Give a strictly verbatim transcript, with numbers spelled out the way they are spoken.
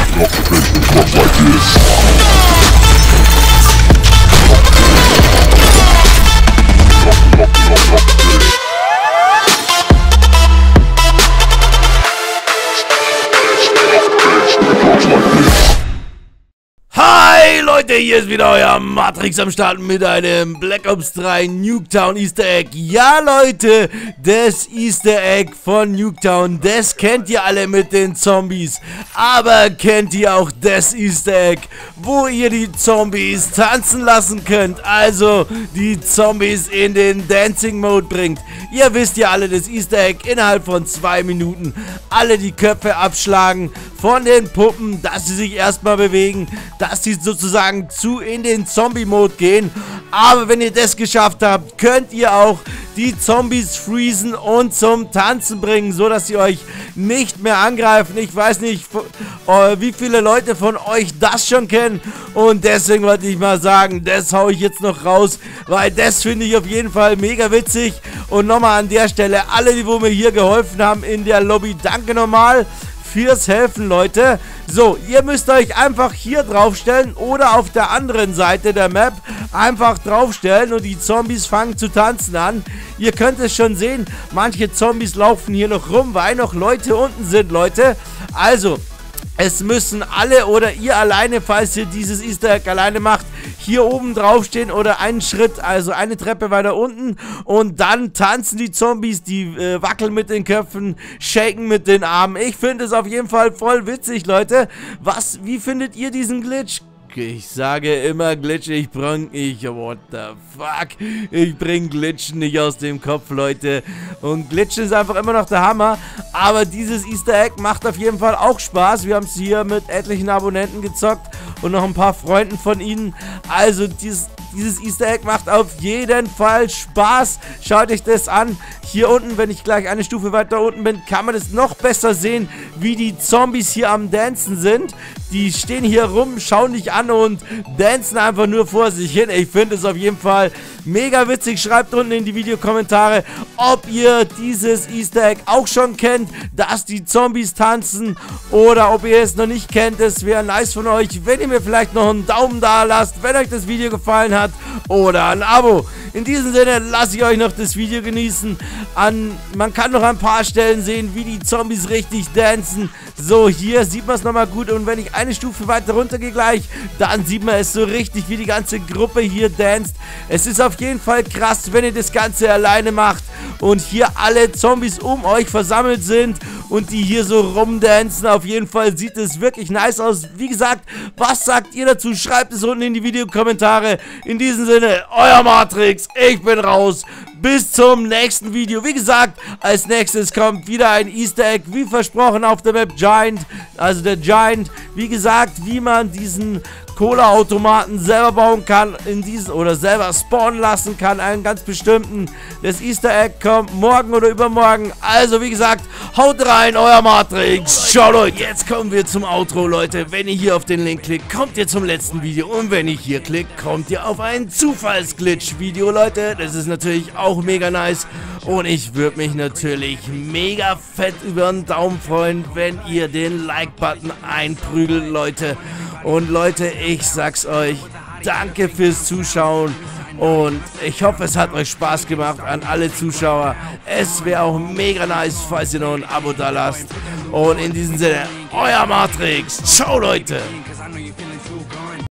Hi Leute, hier ist wieder euer Matrix am Start mit einem Black Ops drei Nuketown Easter Egg. Ja Leute, das Easter Egg von Nuketown, das kennt ihr alle mit den Zombies. Aber kennt ihr auch das Easter Egg, wo ihr die Zombies tanzen lassen könnt? Also die Zombies in den Dancing Mode bringt. Ihr wisst ja alle, das Easter Egg innerhalb von zwei Minuten alle die Köpfe abschlagen von den Puppen, dass sie sich erstmal bewegen, dass sie sozusagen zu in den Zombie-Mode gehen. Aber wenn ihr das geschafft habt, könnt ihr auch die Zombies freezen und zum Tanzen bringen, so dass sie euch nicht mehr angreifen. Ich weiß nicht, wie viele Leute von euch das schon kennen, und deswegen wollte ich mal sagen, das haue ich jetzt noch raus, weil das finde ich auf jeden Fall mega witzig. Und nochmal an der Stelle, alle, die wo mir hier geholfen haben in der Lobby, danke nochmal fürs Helfen, Leute. So, ihr müsst euch einfach hier draufstellen oder auf der anderen Seite der Map einfach draufstellen und die Zombies fangen zu tanzen an. Ihr könnt es schon sehen, manche Zombies laufen hier noch rum, weil noch Leute unten sind, Leute. Also, es müssen alle oder ihr alleine, falls ihr dieses Easter Egg alleine macht, hier oben draufstehen oder einen Schritt, also eine Treppe weiter unten, und dann tanzen die Zombies, die äh, wackeln mit den Köpfen, shaken mit den Armen. Ich finde es auf jeden Fall voll witzig, Leute. Was, wie findet ihr diesen Glitch? Ich sage immer Glitch, ich bring, ich, what the fuck, ich bring Glitchen nicht aus dem Kopf, Leute, und Glitchen ist einfach immer noch der Hammer, aber dieses Easter Egg macht auf jeden Fall auch Spaß. Wir haben es hier mit etlichen Abonnenten gezockt und noch ein paar Freunden von ihnen, also dieses, dieses Easter Egg macht auf jeden Fall Spaß. Schaut euch das an, hier unten, wenn ich gleich eine Stufe weiter unten bin, kann man es noch besser sehen, wie die Zombies hier am Dancen sind. Die stehen hier rum, schauen dich an und dancen einfach nur vor sich hin. Ich finde es auf jeden Fall mega witzig. Schreibt unten in die Videokommentare, ob ihr dieses Easter Egg auch schon kennt, dass die Zombies tanzen, oder ob ihr es noch nicht kennt. Es wäre nice von euch, wenn ihr mir vielleicht noch einen Daumen da lasst, wenn euch das Video gefallen hat, oder ein Abo. In diesem Sinne lasse ich euch noch das Video genießen. An, man kann noch ein paar Stellen sehen, wie die Zombies richtig dancen. So, hier sieht man es nochmal gut, und wenn ich eine Stufe weiter runter gehe gleich, dann sieht man es so richtig, wie die ganze Gruppe hier danst. Es ist auf jeden Fall krass, wenn ihr das Ganze alleine macht und hier alle Zombies um euch versammelt sind und die hier so rumdancen. Auf jeden Fall sieht es wirklich nice aus. Wie gesagt, was sagt ihr dazu? Schreibt es unten in die Videokommentare. In diesem Sinne, euer Matrix, ich bin raus. Bis zum nächsten Video. Wie gesagt, als nächstes kommt wieder ein Easter Egg, wie versprochen, auf der Map Giant, also der Giant. Wie gesagt, wie man diesen Cola-Automaten selber bauen kann, in diesen, oder selber spawnen lassen kann, einen ganz bestimmten. Das Easter Egg kommt morgen oder übermorgen. Also wie gesagt, haut rein, euer Matrix. Ciao Leute. Jetzt kommen wir zum Outro, Leute. Wenn ihr hier auf den Link klickt, kommt ihr zum letzten Video. Und wenn ihr hier klickt, kommt ihr auf ein Zufallsglitch-Video, Leute. Das ist natürlich auch mega nice. Und ich würde mich natürlich mega fett über einen Daumen freuen, wenn ihr den Like-Button einprügelt, Leute. Und Leute, ich sag's euch, danke fürs Zuschauen, und ich hoffe, es hat euch Spaß gemacht an alle Zuschauer. Es wäre auch mega nice, falls ihr noch ein Abo da lasst. Und in diesem Sinne, euer Matrix. Ciao, Leute.